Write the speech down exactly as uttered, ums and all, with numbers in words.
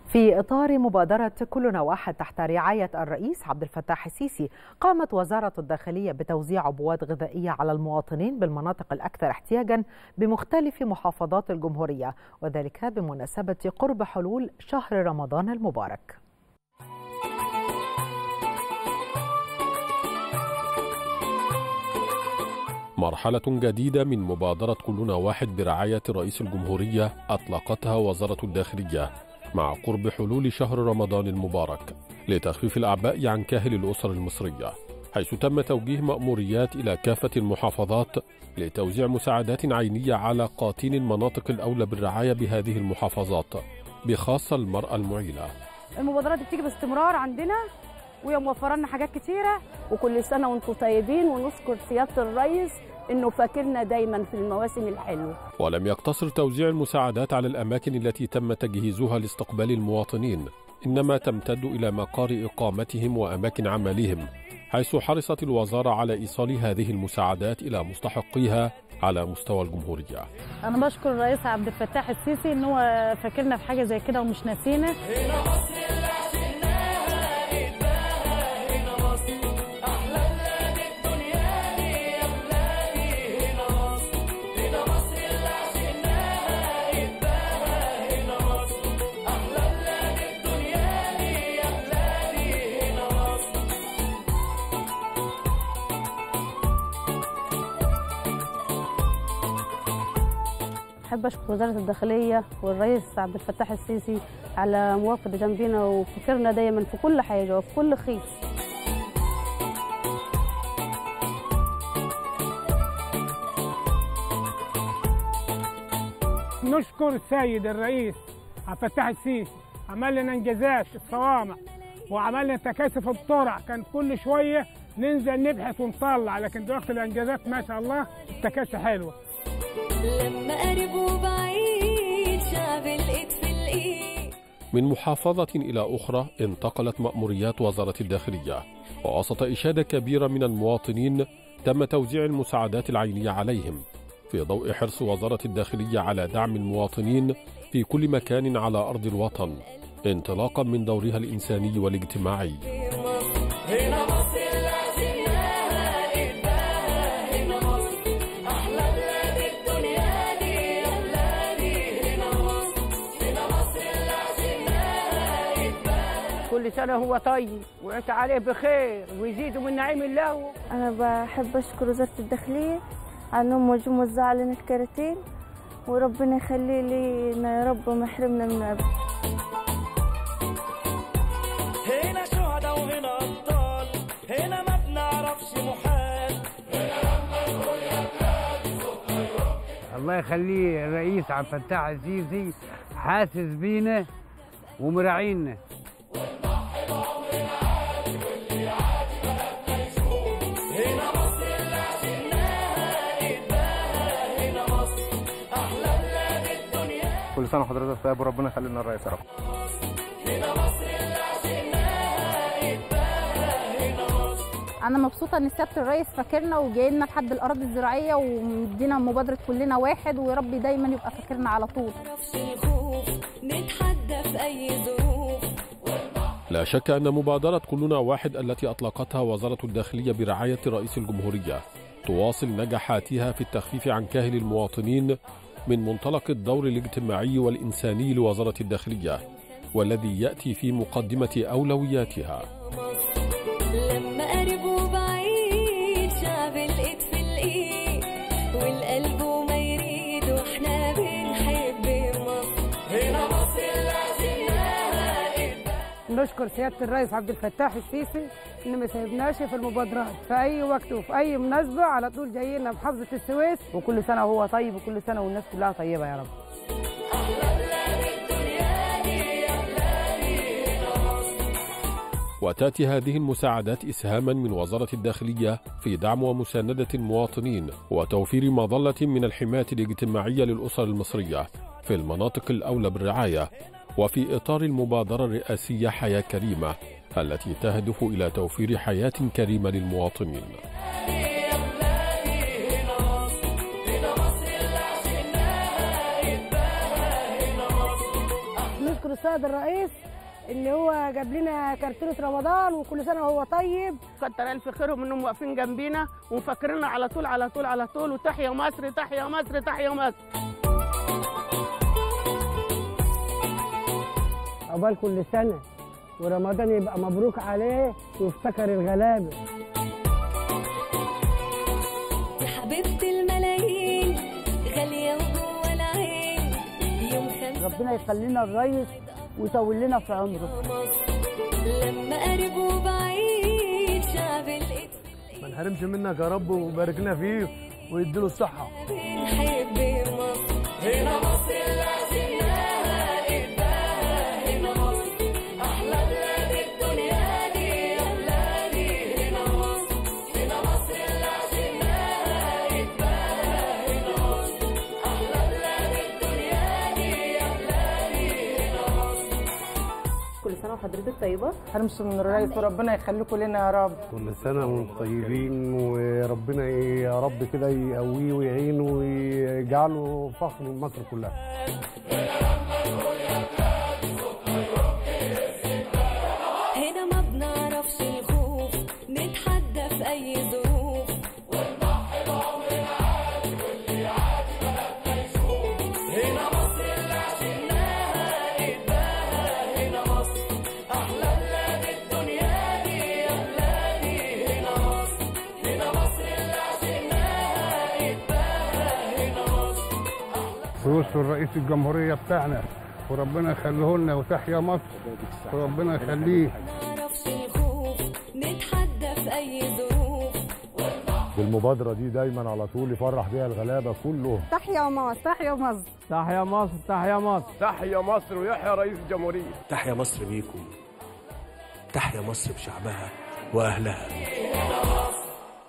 في إطار مبادرة كلنا واحد تحت رعاية الرئيس عبد الفتاح السيسي، قامت وزارة الداخلية بتوزيع عبوات غذائية على المواطنين بالمناطق الأكثر احتياجا بمختلف محافظات الجمهورية، وذلك بمناسبة قرب حلول شهر رمضان المبارك. مرحلة جديدة من مبادرة كلنا واحد برعاية رئيس الجمهورية أطلقتها وزارة الداخلية مع قرب حلول شهر رمضان المبارك لتخفيف الأعباء عن كاهل الأسر المصرية، حيث تم توجيه مأموريات إلى كافة المحافظات لتوزيع مساعدات عينية على قاطين المناطق الأولى بالرعاية بهذه المحافظات، بخاصة المرأة المعيلة. المبادرات دي بتيجي باستمرار عندنا وهي موفره لنا حاجات كتيره، وكل سنه وانتم طيبين، ونشكر سياده الرئيس انه فاكرنا دايما في المواسم الحلوه. ولم يقتصر توزيع المساعدات على الاماكن التي تم تجهيزها لاستقبال المواطنين، انما تمتد الى مقار اقامتهم واماكن عملهم، حيث حرصت الوزاره على ايصال هذه المساعدات الى مستحقيها على مستوى الجمهوريه. انا بشكر الرئيس عبد الفتاح السيسي ان هو فاكرنا في حاجه زي كده ومش ناسينا. أحب أشكر وزارة الداخلية والرئيس عبد الفتاح السيسي على موافقة جنبنا وفكرنا دايما في كل حاجة وفي كل خير. نشكر السيد الرئيس عبد الفتاح السيسي، عمل لنا انجازات في الصوامع وعمل لنا تكاتف الطرق، كان كل شوية ننزل نبحث ونطلع، لكن دلوقتي الانجازات ما شاء الله التكاتف حلوة. لما قرب وبعيد شعب الايد في الايد. من محافظة إلى أخرى انتقلت مأموريات وزارة الداخلية، ووسط إشادة كبيرة من المواطنين تم توزيع المساعدات العينية عليهم، في ضوء حرص وزارة الداخلية على دعم المواطنين في كل مكان على أرض الوطن، انطلاقا من دورها الإنساني والاجتماعي. كل سنة هو طيب وعيش عليه بخير ويزيدوا من نعيم الله. أنا بحب أشكر وزارة الداخلية على أنهم موزعوا علينا الكراتين، وربنا يخلي لنا يا رب ما يحرمنا من أبدا. هنا شهداء وهنا أبطال، هنا ما بنعرفش محال، هنا لما نقول يا بلاد صوتنا يروح. الله يخليه الرئيس عبد الفتاح السيسي حاسس بينا ومراعينا. كل سنه وحضرتك طيب وربنا يخلي لنا الرئيس يا رب. أنا مبسوطة إن سيادة الرئيس فاكرنا وجاي لنا لحد الأراضي الزراعية ومدينا مبادرة كلنا واحد، ويا رب دايما يبقى فاكرنا على طول. نتحدى في أي ظروف. لا شك أن مبادرة كلنا واحد التي أطلقتها وزارة الداخلية برعاية رئيس الجمهورية تواصل نجاحاتها في التخفيف عن كاهل المواطنين من منطلق الدور الاجتماعي والإنساني لوزارة الداخلية، والذي يأتي في مقدمة أولوياتها. لما قرب وبعيد شعب الايد في الايد، والقلب وما يريد، واحنا بنحب مصر. هنا مصر لازم نشكر سيادة الرئيس عبد الفتاح السيسي إن ما سيبناش في المبادرات، في أي وقت وفي أي مناسبة على طول جايين لنا محافظة السويس، وكل سنة وهو طيب وكل سنة والناس كلها طيبة يا رب. وتأتي هذه المساعدات إسهاما من وزارة الداخلية في دعم ومساندة المواطنين وتوفير مظلة من الحماية الاجتماعية للأسر المصرية في المناطق الأولى بالرعاية، وفي إطار المبادرة الرئاسية حياة كريمة التي تهدف إلى توفير حياة كريمة للمواطنين. نشكر السيد الرئيس اللي هو جاب لنا كرتونه رمضان، وكل سنه وهو طيب. كتر الف خيرهم انهم واقفين جنبينا ومفكريننا على طول على طول على طول. وتحيا مصر تحيا مصر تحيا مصر. عقبال كل سنه ورمضان يبقى مبروك عليه ويفتكر الغلابه. يا حبيبتي الملايين غاليه وجوه العين يوم خمسة. ربنا يخلي لنا الريس ويطول لنا في عمره. لما قريب وبعيد شعب الاكس ما نحرمش منك يا رب وبارك لنا فيه ويديله الصحه. بنحب مصر. هنا مصر اللي عشناها قدها. هنا مصر احلى بلاد الدنيا دي يا بلادي. هنا مصر هنا مصر اللي عشناها قدها. هنا مصر احلى بلاد الدنيا دي يا بلادي. هنا مصر. كل سنه وحضرتك طيبه. حرمش من الرئيس وربنا يخليكم لنا يا رب. كل سنه وانتم طيبين وربنا يا رب كده يقويه ويعينه ويجعله فخر لمصر كلها. هنا ما بنعرفش الخوف نتحدى في اي ظروف ونضحي بعمرنا عادي واللي عادي بلدنا يشوف. هنا مصر اللي عشناها قدها. هنا مصر احلى بلاد الدنيا دي يا بلادي. هنا مصر هنا مصر اللي عشناها قدها. هنا مصر فلوس الرئيس الجمهورية بتاعنا وربنا يخليه لنا وتحيا مصر وربنا يخليه. ما نعرفش الخوف نتحدى في اي ظروف. والمبادره دي دايما على طول يفرح بيها الغلابه كلهم. تحيا مصر تحيا مصر تحيا مصر تحيا مصر تحيا مصر ويحيى رئيس الجمهوريه. تحيا مصر بيكم. تحيا مصر بشعبها واهلها.